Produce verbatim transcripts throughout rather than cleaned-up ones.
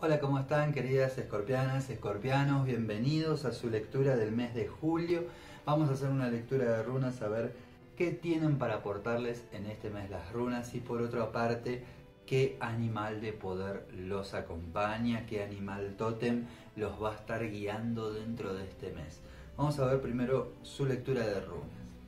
Hola, ¿cómo están, queridas escorpianas, escorpianos? Bienvenidos a su lectura del mes de julio. Vamos a hacer una lectura de runas, a ver qué tienen para aportarles en este mes las runas y por otra parte, qué animal de poder los acompaña, qué animal tótem los va a estar guiando dentro de este mes. Vamos a ver primero su lectura de runas.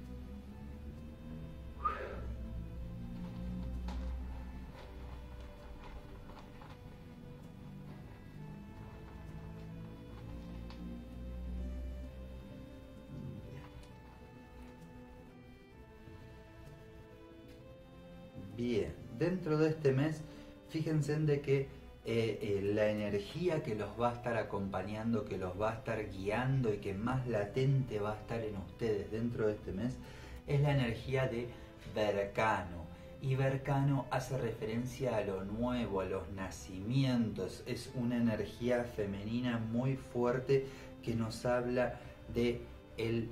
Bien, dentro de este mes, fíjense en de que eh, eh, la energía que los va a estar acompañando, que los va a estar guiando y que más latente va a estar en ustedes dentro de este mes, es la energía de Vercano. Y Vercano hace referencia a lo nuevo, a los nacimientos. Es una energía femenina muy fuerte que nos habla de el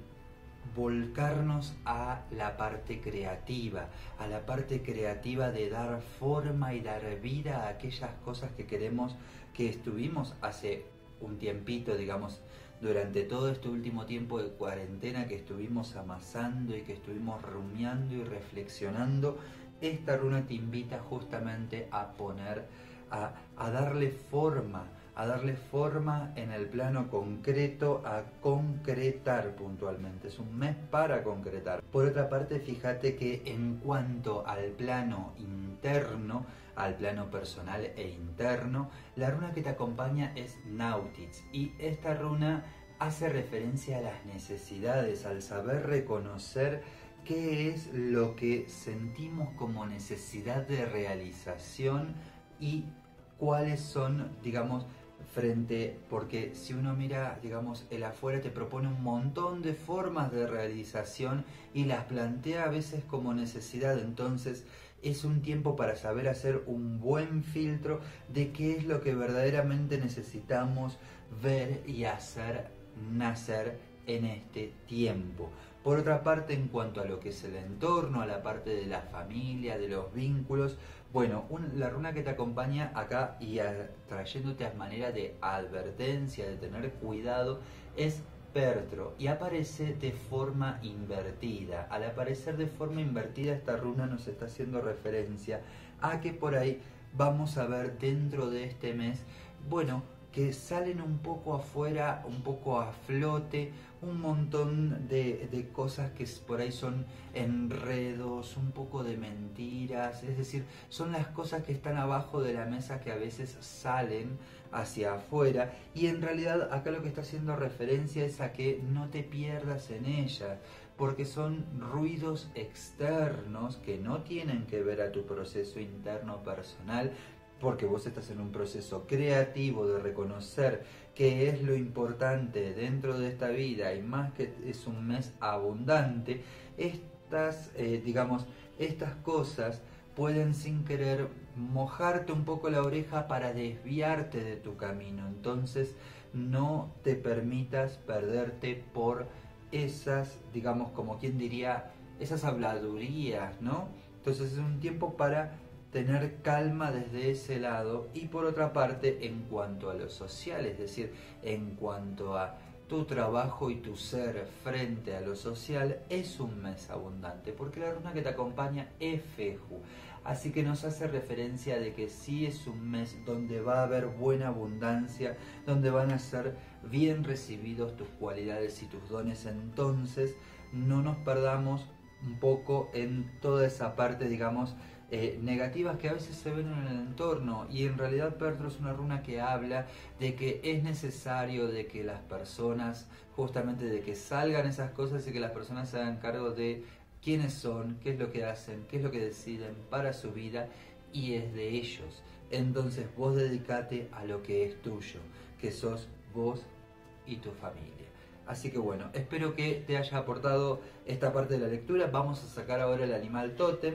volcarnos a la parte creativa, a la parte creativa de dar forma y dar vida a aquellas cosas que queremos, que estuvimos hace un tiempito, digamos, durante todo este último tiempo de cuarentena que estuvimos amasando y que estuvimos rumiando y reflexionando. Esta runa te invita justamente a poner, a, a darle forma, a darle forma en el plano concreto, a concretar puntualmente. Es un mes para concretar. Por otra parte, fíjate que en cuanto al plano interno, al plano personal e interno, la runa que te acompaña es Nautitz. Y esta runa hace referencia a las necesidades, al saber reconocer qué es lo que sentimos como necesidad de realización y cuáles son, digamos, frente, porque si uno mira, digamos, el afuera te propone un montón de formas de realización y las plantea a veces como necesidad. Entonces es un tiempo para saber hacer un buen filtro de qué es lo que verdaderamente necesitamos ver y hacer nacer en este tiempo. Por otra parte, en cuanto a lo que es el entorno, a la parte de la familia, de los vínculos, bueno, un, la runa que te acompaña acá y a, trayéndote a manera de advertencia, de tener cuidado, es Pertro y aparece de forma invertida. Al aparecer de forma invertida, esta runa nos está haciendo referencia a que por ahí vamos a ver dentro de este mes, bueno, que salen un poco afuera, un poco a flote, un montón de, de cosas que por ahí son enredos, un poco de mentiras, es decir, son las cosas que están abajo de la mesa que a veces salen hacia afuera y en realidad acá lo que está haciendo referencia es a que no te pierdas en ellas, porque son ruidos externos que no tienen que ver a tu proceso interno personal, porque vos estás en un proceso creativo de reconocer qué es lo importante dentro de esta vida y más que es un mes abundante, estas, eh, digamos, estas cosas pueden sin querer mojarte un poco la oreja para desviarte de tu camino. Entonces no te permitas perderte por esas, digamos, como quien diría, esas habladurías, ¿no? Entonces es un tiempo para tener calma desde ese lado y por otra parte en cuanto a lo social, es decir, en cuanto a tu trabajo y tu ser frente a lo social, es un mes abundante porque la runa que te acompaña es Feju, así que nos hace referencia de que sí es un mes donde va a haber buena abundancia, donde van a ser bien recibidos tus cualidades y tus dones. Entonces no nos perdamos un poco en toda esa parte, digamos, Eh, negativas que a veces se ven en el entorno, y en realidad Pertro es una runa que habla de que es necesario de que las personas, justamente de que salgan esas cosas y que las personas se hagan cargo de quiénes son, qué es lo que hacen, qué es lo que deciden para su vida y es de ellos. Entonces vos dedicate a lo que es tuyo, que sos vos y tu familia. Así que bueno, espero que te haya aportado esta parte de la lectura. Vamos a sacar ahora el animal tótem.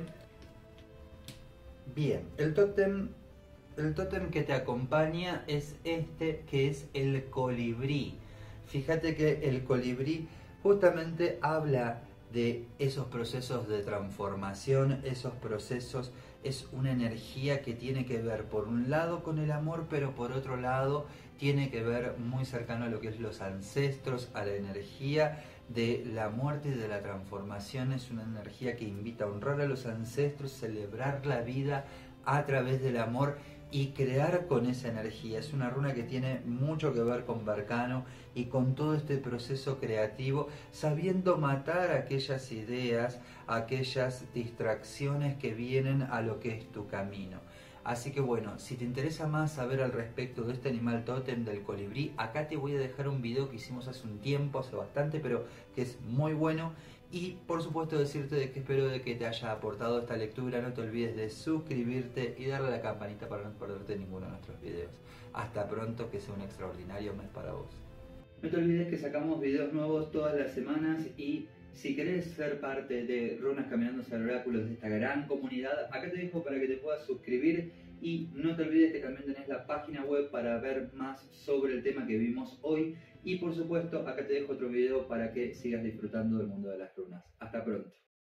Bien, el tótem, el tótem que te acompaña es este, que es el colibrí. Fíjate que el colibrí justamente habla de esos procesos de transformación, esos procesos es una energía que tiene que ver por un lado con el amor, pero por otro lado tiene que ver muy cercano a lo que es los ancestros, a la energía de la muerte y de la transformación. Es una energía que invita a honrar a los ancestros, celebrar la vida a través del amor y crear con esa energía. Es una runa que tiene mucho que ver con Berkano y con todo este proceso creativo, sabiendo matar aquellas ideas, aquellas distracciones que vienen a lo que es tu camino. Así que bueno, si te interesa más saber al respecto de este animal tótem del colibrí, acá te voy a dejar un video que hicimos hace un tiempo, hace bastante, pero que es muy bueno. Y por supuesto decirte de que espero de que te haya aportado esta lectura. No te olvides de suscribirte y darle a la campanita para no perderte ninguno de nuestros videos. Hasta pronto, que sea un extraordinario mes para vos. No te olvides que sacamos videos nuevos todas las semanas y si querés ser parte de Runas Caminando hacia el Oráculo, de esta gran comunidad, acá te dejo para que te puedas suscribir y no te olvides que también tenés la página web para ver más sobre el tema que vimos hoy y por supuesto acá te dejo otro video para que sigas disfrutando del mundo de las runas. Hasta pronto.